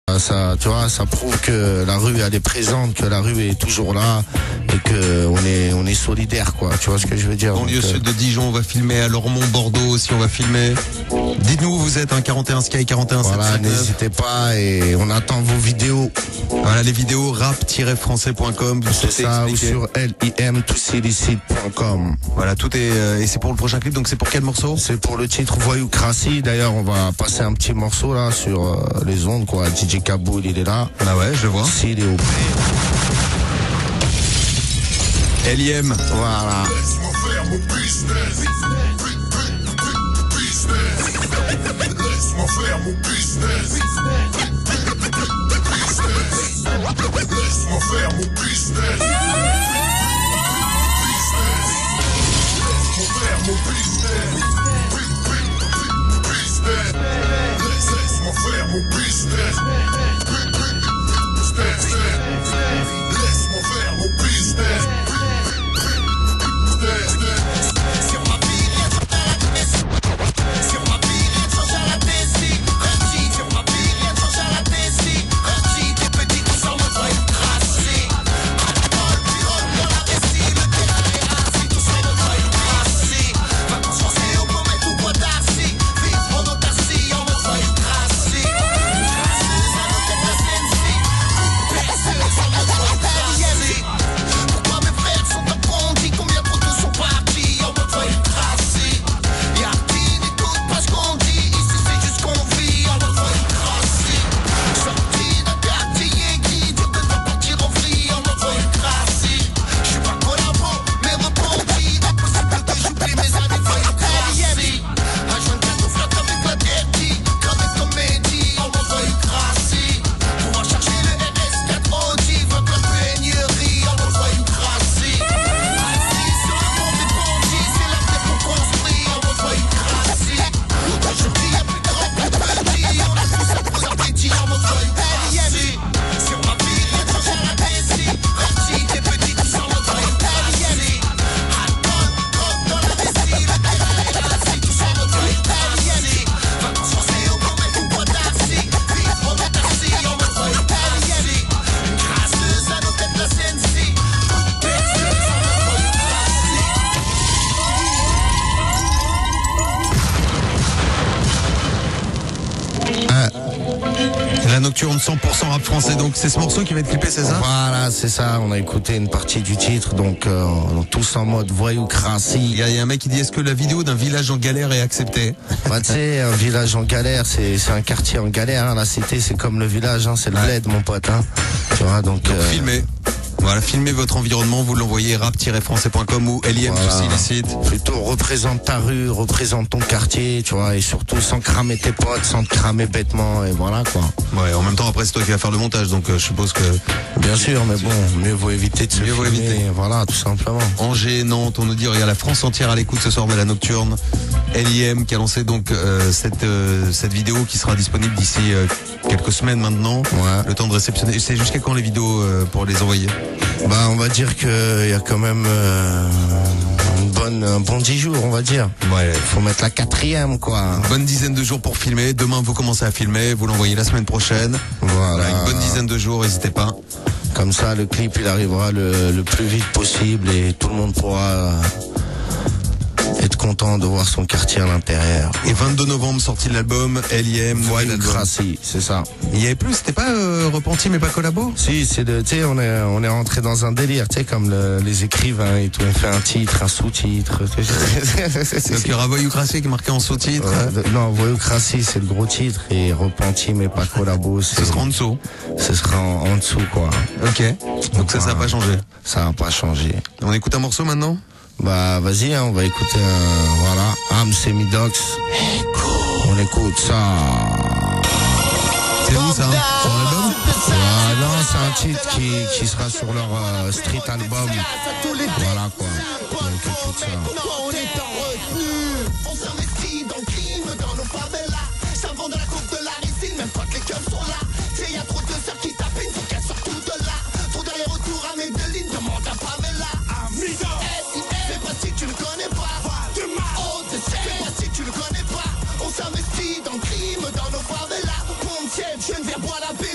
Ça, tu vois, ça prouve que la rue elle est présente, que la rue est toujours là et que on est solidaire, quoi. Tu vois ce que je veux dire? Banlieue sud de Dijon, on va filmer à Lormont, Bordeaux aussi, on va filmer. Dites-nous où vous êtes, 41 Sky 41 voilà, 779. n'hésitez pas et on attend vos vidéos. Voilà les vidéos rap-français.com. C'est ça, ou sur lim-illicite.com. Voilà, tout est et c'est pour le prochain clip. Donc c'est pour quel morceau? C'est pour le titre Voyoucratie. D'ailleurs, on va passer un petit morceau là sur les ondes, quoi. DJ Kaboul, il est là. Ah ouais, je vois. S'il est au prix. LIM. Voilà. Laisse-moi faire mon business. Laisse-moi faire mon business. Laisse-moi faire mon business. Laisse-moi faire mon business. Laisse-moi faire mon business. Laisse-moi faire mon business. Sur ma vie, rien change à la Sur ma vie, rien change à la Tessie. Rachid, sur ma vie, rien change à la Tessie. Rachid, t'es petit, tout ça, moi, doit être tracé. Alcool, pirogue, dans la vessie. Le terrain est rasé, tout ça, moi, doit être tracé. Vacances forcées au Pommet ou Bois d'Arcy. Vive en autarcie, on me doit être tracé. Grâceuse à nos têtes, la CNC. Perceuse, on me doit être tracé. Pourquoi mes frères sont apprentis? Combien d'autres sont partis? On me doit être tracé. Y'a qui n'écoute pas ce qu'on dit? Ici c'est juste qu'on vit, on me doit être tracé. Sorti d'un quartier qui Dieu peut pas partir en vrille, on me doit être tracé. J'suis pas collabo, mais repenti. Impossible que j'oublie mes années, faut être tracé. H24 on flotte avec la DRT. Comme une comédie, on me doit être tracé. Pouvoir chercher le RS4 Audi, votre peignerie, on me doit être tracé. Assis sur le pont des bandits, c'est la terre qu'on construit, on me doit être tracé. Aujourd'hui y'a plus grand, plus petit, on a tous un gros appétit, on me doit être tracé. Sur ma vie, rien ne change à la Tessie. Rachid, t'es petit, tout ça, on me doit être tracé. Alcool, drogue dans la vessie, le terrain est rasé, tout ça, on me doit être tracé. Vacances forcées au Pommet ou Bois d'Arcy. Vive en autarcie, on me doit être tracé. Grâceuse à nos têtes, la CNC. Perceuse, on me doit être tracé. La nocturne 100% rap français. Donc c'est ce morceau qui va être clippé, c'est ça? Voilà, c'est ça. On a écouté une partie du titre, donc tous en mode voyoucratie. Il y a un mec qui dit est-ce que la vidéo d'un village en galère est acceptée? Bah, tu sais, un village en galère, c'est un quartier en galère. Hein. La cité, c'est comme le village, hein, c'est le bled, mon pote. Hein. Tu vois, donc Filmez. Voilà, filmez votre environnement, vous l'envoyez rap-français.com ou LIM voilà. illicite. Plutôt représente ta rue, représente ton quartier, tu vois, et surtout sans cramer tes potes, sans te cramer bêtement, et voilà quoi. Ouais, en même temps après c'est toi qui vas faire le montage, donc je suppose que Bien sûr, mais bon, mieux vaut éviter de se Mieux vaut filmer, éviter. voilà, tout simplement. Angers, Nantes, on nous dit, regarde la France entière à l'écoute ce soir de la nocturne. LIM qui a lancé donc cette vidéo qui sera disponible d'ici quelques semaines maintenant. Ouais. Le temps de réceptionner. C'est jusqu'à quand les vidéos pour les envoyer? Bah, on va dire que y a quand même un bon 10 jours, on va dire. Ouais. Faut mettre la 4e, quoi. Bonne dizaine de jours pour filmer. Demain vous commencez à filmer, vous l'envoyez la semaine prochaine. Voilà. Une bonne dizaine de jours, n'hésitez pas. Comme ça, le clip, il arrivera le plus vite possible et tout le monde pourra être content de voir son quartier à l'intérieur. Et 22 novembre, sortie de l'album LIM, nouvel album. Voyoucratie, c'est ça. Il y avait plus, c'était pas Repenti mais pas collabo? Si, tu sais, on est rentré dans un délire, tu sais, comme les écrivains et tout. On fait un titre, un sous-titre. Donc il y aura Voyoucratie qui est marqué en sous-titre. Non, Voyoucratie, c'est le gros titre. Et Repenti, mais pas collabo. Ce sera en dessous. Ce sera en dessous, quoi. Ok. Donc ça n'a pas changé. Ça n'a pas changé. On écoute un morceau maintenant? Bah, vas-y, hein, on va écouter, voilà, Am Semidox. On écoute ça. C'est où ça? Sur l'album? Non, c'est un titre qui sera sur leur street album. Voilà, quoi. Donc, écoute ça. On est en retenue. On s'investit dans le crime, dans nos favelas. Ça vend de la coupe de la résine, même quand les keufs sont là. C'est y a trop de sœurs qui tapent, il faut qu'elles sortent tout de là. Trop d'aller-retour à Medellin, demande à Pamela. Amigo, fais pas si tu le connais pas. Oh, fais pas si tu le connais pas. On s'investit dans le crime, dans nos favelas. Pompier, Geneviève, bois la baie.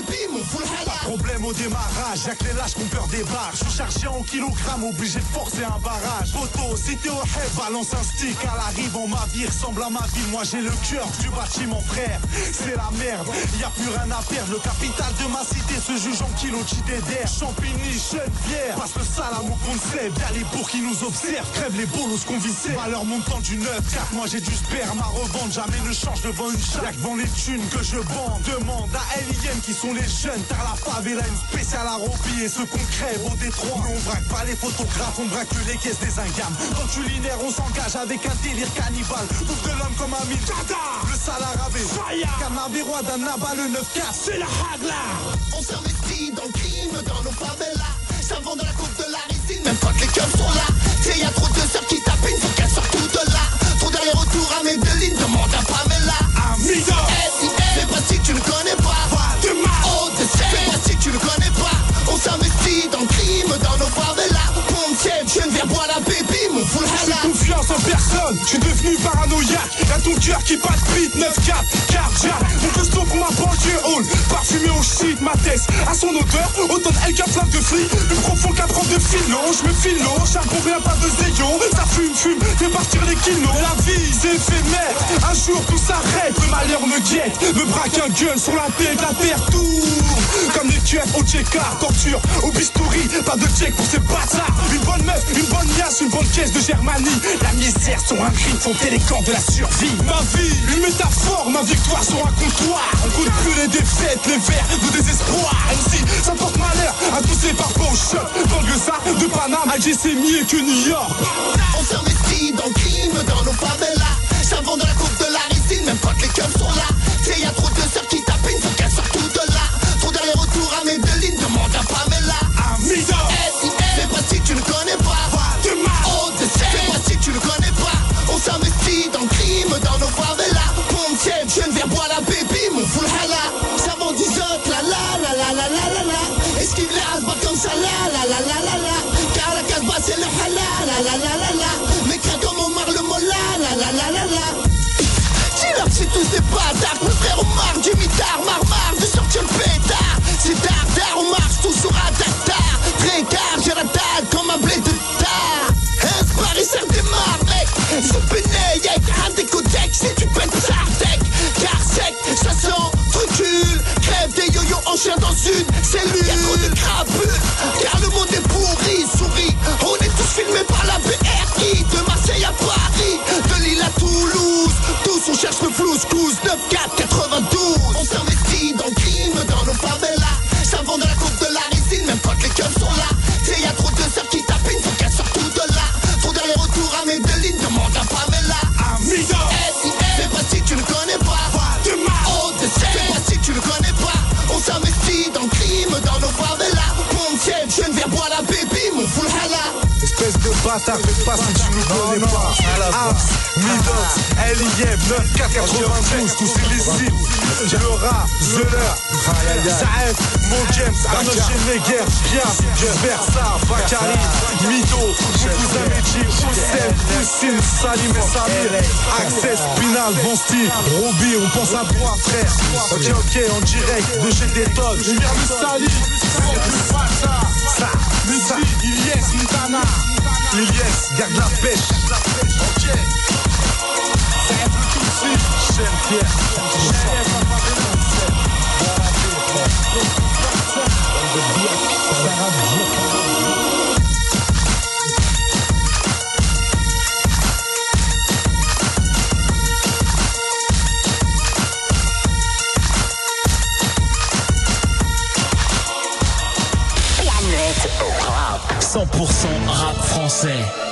baby, mon full hala. Problème au démarrage, y'a que les lâches qu'on peur des barres. Je suis chargé en kilogrammes, obligé de forcer un barrage. Photo, si t'es au head, balance un stick. À la rive, en ma vie ressemble à ma ville. Moi j'ai le cœur du bâtiment, frère. C'est la merde, y a plus rien à perdre. Le capital de ma cité se juge en kilos JDR. Champigny, Chenevière, passe le salam au concept. Y'a les bourgs qui nous observent, crève les bolos qu'on vissait. Valeur montant du 9-4, moi j'ai du sperme à revendre. Jamais ne change devant une chatte. Y'a que devant les thunes que je vends. Demande à LIM qui sont les jeunes. T'as la favela, une spéciale à Roby. Et ce qu'on crève au Détroit. Mais on braque pas les photographes, on braque que les caisses des ingames. Dans le culinaire, on s'engage avec un délire cannibale. Bouffe de l'homme comme un mille. Le salarabé, Cannabérois d'un abat, le 9-4. C'est la hagla. On s'investit dans le crime, dans nos favelas. Ça vend de la coupe de la ricine, même quand les keufs sont là. C'est y'a trop de sœurs qui tapinent, faut qu'elles sortent toutes de là. Trop d'aller-retour à Medellin, demande à Pamela. Amigo, fais pas si tu ne connais pas. Oh, fais pas si tu ne connais pas. On s'investit dans le crime, dans nos favelas. Pompier, Geneviève, bois la baby, mon full j'ai hala. confiance en personne, je suis devenu paranoïaque. Y'a ton cœur qui bat beat, 9-4, cardiaque. Mon costaud pour ma banlieue hall, parfumé au shit, ma tête à son odeur, autant elle qu'un flamme de flic. Plus profond qu'un prof de philo, je me file l'eau, charbon rien pas de zéyo. Ça fume, fait partir les kilos. La vie c'est éphémère, un jour tout s'arrête. Le malheur me guette, me braque un gun sur la tête, la terre tourne. Comme les tueurs au check-up, torture au bistouri, pas de check pour ces bâtards. Une bonne meuf, une bonne niasse, une bonne caisse de Germanie. La misère, son un crime, sont élégants de la survie. Ma vie, une métaphore, ma victoire sont un comptoir. On compte plus les défaites, les vers de désespoir. MC, ça porte malheur à tous ces parfois au choc. Banlieusard de Paname, Alger c'est mieux que New York. On s'investit dans le crime, dans nos favelas. Ça vend de la coupe de la ricine, même quand les keufs sont là. C'est y'a trop de sœurs qui tapinent, faut qu'elles sortent toutes de là. Trop d'aller-retour à Medellin, demande à Pamela. Amigo, fais pas si tu ne connais pas. Oh, fais pas si tu ne connais pas. On s'investit dans le crime, dans nos favelas. Pompier, Geneviève, bois la baby, mon full hala. Ça vend 10 autres, la la. Esquive les asbats comme ça, la. Car la casse-bas c'est le hala, la. Mais crains comme Omar le mola, la. Dis-leur que c'est tous des bâtards. Mon frère on marre du mitard, marre de sortir le pétard. C'est tard, on marche toujours à tartare. Très tard, j'ai la dalle comme un blé de tard. Un Paris ça redémarre mec. Je pénègue avec un décodec. Si tu pètes ça tech, car sec, ça sent trucule. Crève des yo-yo en chien dans une cellule. Y'a trop de crapules, car le monde est pourri. Souris, on est tous filmés par la BRI. De Marseille à Paris, de Lille à Toulouse. Tous on cherche le flous-cous, 9-4, 92. On s'investit dans le crime, dans nos favelas. Ça vend de la coupe de la ricine, même quand les keufs sont là. C'est y'a trop de sœurs qui tapinent, faut qu'elles sortent toutes de là. Trop d'aller-retour à Medellin, demande à Pamela. Amigo, fais pas si tu ne connais pas. Oh, fais pas si tu ne connais pas. On s'investit dans le crime, dans nos favelas. Pompier, Geneviève, bois la baby, mon full hala. espèce de bâtard, fais pas si tu nous connais pas. Abs, Midox, LIM, 9492, tous ces lessives. Le rat, Zeller, Zaef, Mo James, Arnold Schwarzenegger, Piaf, Versa, Bakary, Mido, Cousin Meji, Oussem, Poussine, Salim et Samir, Access, Spinal, Von Steve, Roby, on pense à toi frère. Ok, en direct, de chez Détonne, Lumière Moussali, ça, Musi, Ilyes, Montana, Ilyes, garde la pêche. Ok, ça aide le tout de suite, Cher Pierre, Planète rap. 100% rap français.